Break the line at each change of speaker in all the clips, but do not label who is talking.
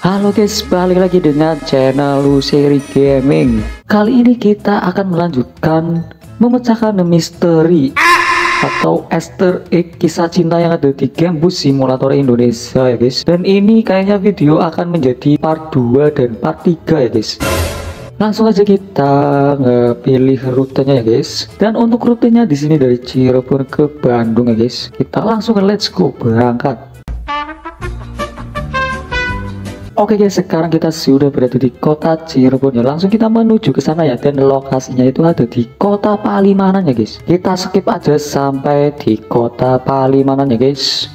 Halo guys, balik lagi dengan channel Luseri Gaming. Kali ini kita akan melanjutkan memecahkan misteri atau Easter egg kisah cinta yang ada di game Bus Simulator Indonesia ya guys. Dan ini kayaknya video akan menjadi part 2 dan part 3 ya guys. Langsung aja kita pilih rutenya ya guys. Dan untuk rutenya di sini dari Cirebon ke Bandung ya guys. Kita langsung let's go berangkat. Oke guys, sekarang kita sudah berada di kota Cirebon ya. Langsung kita menuju ke sana ya. Dan lokasinya itu ada di kota Palimanan ya guys. Kita skip aja sampai di kota Palimanan ya guys.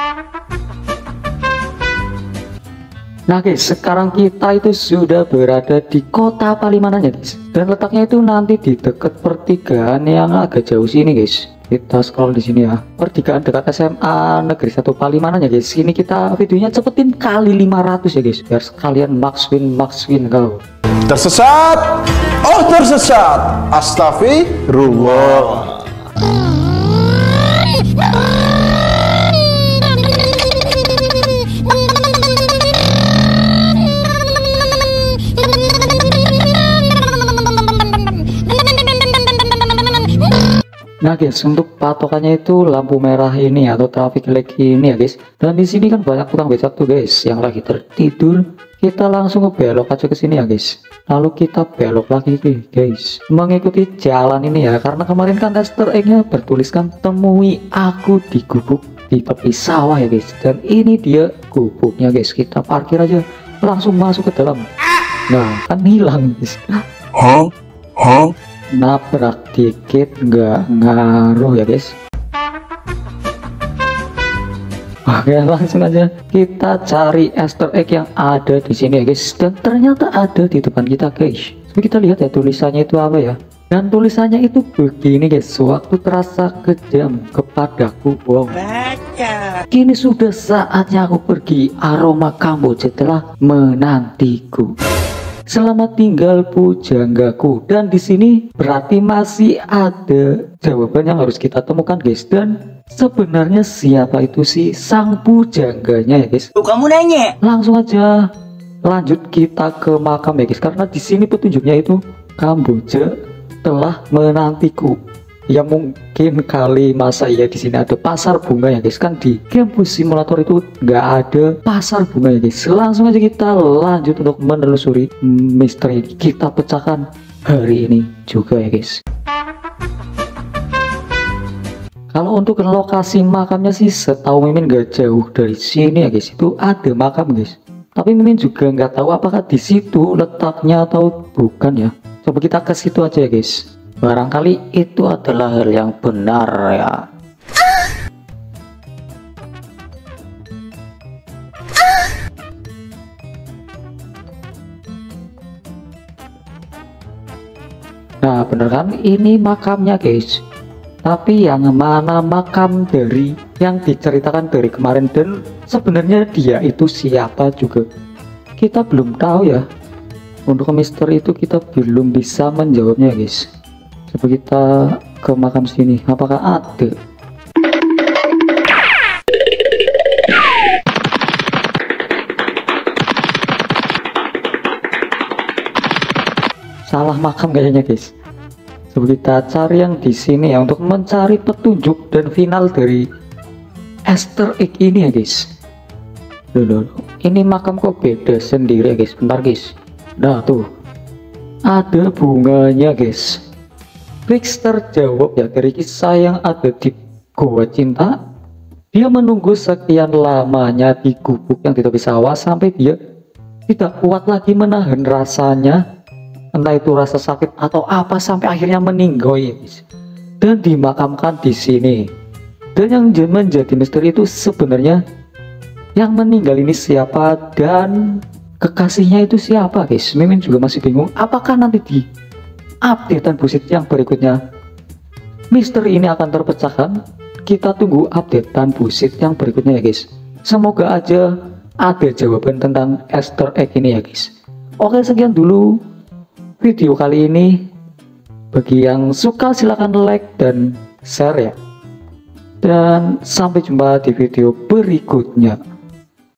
Nah guys, sekarang kita itu sudah berada di kota Palimanan ya guys. Dan letaknya itu nanti di dekat pertigaan yang agak jauh sini guys. Kita scroll di sini ya, pertigaan dekat SMA Negeri 1 Palimanan ya guys. Ini kita videonya cepetin kali 500 ya guys, biar sekalian max win kau.
Tersesat, oh tersesat, astagfirullah.
Nah guys, untuk patokannya itu lampu merah ini atau traffic light ini ya guys. Dan di sini kan banyak tukang becak tuh guys yang lagi tertidur. Kita langsung belok aja ke sini ya guys. Lalu kita belok lagi guys, mengikuti jalan ini ya, karena kemarin kan Easter egg-nya bertuliskan temui aku di gubuk di tepi sawah ya guys. Dan ini dia gubuknya guys. Kita parkir aja, langsung masuk ke dalam. Nah kan hilang guys. Nabrak dikit nggak ngaruh ya guys. Oke, langsung aja kita cari Easter egg yang ada di sini ya guys. Dan ternyata ada di depan kita guys. Coba kita lihat ya tulisannya itu apa ya. Dan tulisannya itu begini guys, waktu terasa kejam kepadaku. Wow, kini sudah saatnya aku pergi, aroma Kamboja telah menantiku. Selamat tinggal pujanggaku. Dan di sini berarti masih ada jawaban yang harus kita temukan guys. Dan sebenarnya siapa itu sih sang pujangganya ya guys?
Tuh kamu nanya.
Langsung aja lanjut kita ke makam ya guys. Karena di sini petunjuknya itu Kamboja telah menantiku. Ya mungkin kali masa ya di sini ada pasar bunga ya guys. Kan di game Bus Simulator itu nggak ada pasar bunga ya guys. Langsung aja kita lanjut untuk menelusuri misteri kita pecahkan hari ini juga ya guys. Kalau untuk lokasi makamnya sih setahu Mimin nggak jauh dari sini ya guys. Itu ada makam guys. Tapi Mimin juga nggak tahu apakah di situ letaknya atau bukan ya. Coba kita ke situ aja ya guys. Barangkali itu adalah hal yang benar ya. Nah bener kan, ini makamnya guys. Tapi yang mana makam dari yang diceritakan dari kemarin, dan sebenarnya dia itu siapa juga kita belum tahu ya. Untuk misteri itu kita belum bisa menjawabnya guys. Coba kita ke makam sini, apakah ada? Salah makam kayaknya guys. Coba kita cari yang di sini ya, untuk mencari petunjuk dan final dari Easter egg ini ya guys. Loh, ini makam kok beda sendiri ya guys. Bentar guys. Nah tuh ada bunganya guys. Trickster jawab ya dari kisah yang ada di Goa Cinta. Dia menunggu sekian lamanya di gubuk yang di tepi sawah sampai dia tidak kuat lagi menahan rasanya, entah itu rasa sakit atau apa, sampai akhirnya meninggal ya guys. Dan dimakamkan di sini. Dan yang menjadi misteri itu sebenarnya yang meninggal ini siapa dan kekasihnya itu siapa guys. Mimin juga masih bingung apakah nanti di updatean busit yang berikutnya misteri ini akan terpecahkan. Kita tunggu updatean busit yang berikutnya ya guys. Semoga aja ada jawaban tentang Easter egg ini ya guys. Oke, sekian dulu video kali ini. Bagi yang suka silahkan like dan share ya. Dan sampai jumpa di video berikutnya.